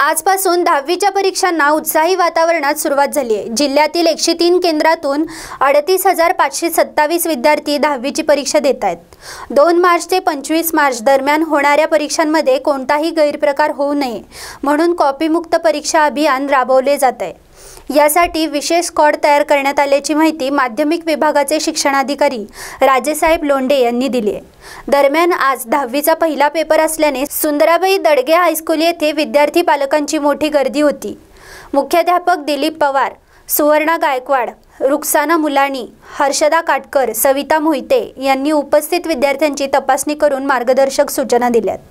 आजपासून 10वीच्या परीक्षांना उत्साही वातावरणात सुरुवात झाली आहे। जिल्ह्यातील 103 केंद्रातून 38,527 विद्यार्थी 10वीची परीक्षा देत आहेत। 2 मार्च ते 25 मार्च दरम्यान होणाऱ्या परीक्षांमध्ये कोणताही गैरप्रकार होऊ नये म्हणून कॉपीमुक्त परीक्षा अभियान राबवले जात आहे। यासाठी विशेष स्क्वॉड तयार करण्यात आल्याची माहिती माध्यमिक विभागाचे शिक्षणाधिकारी राजेसाहेब लोंढे यांनी दिली आहे। दरम्यान आज 10वीचा पहिला पेपर असल्याने सुंदराबाई दडगे हायस्कूल येथे विद्यार्थी पालकांची मोठी गर्दी होती। मुख्याध्यापक दिलीप पवार, सुवर्णा गायकवाड, रुक्साना मुलानी, हर्षदा काटकर, सविता मोहिते यांनी उपस्थित विद्यार्थ्यांची तपासणी करून मार्गदर्शक सूचना दिल्यात।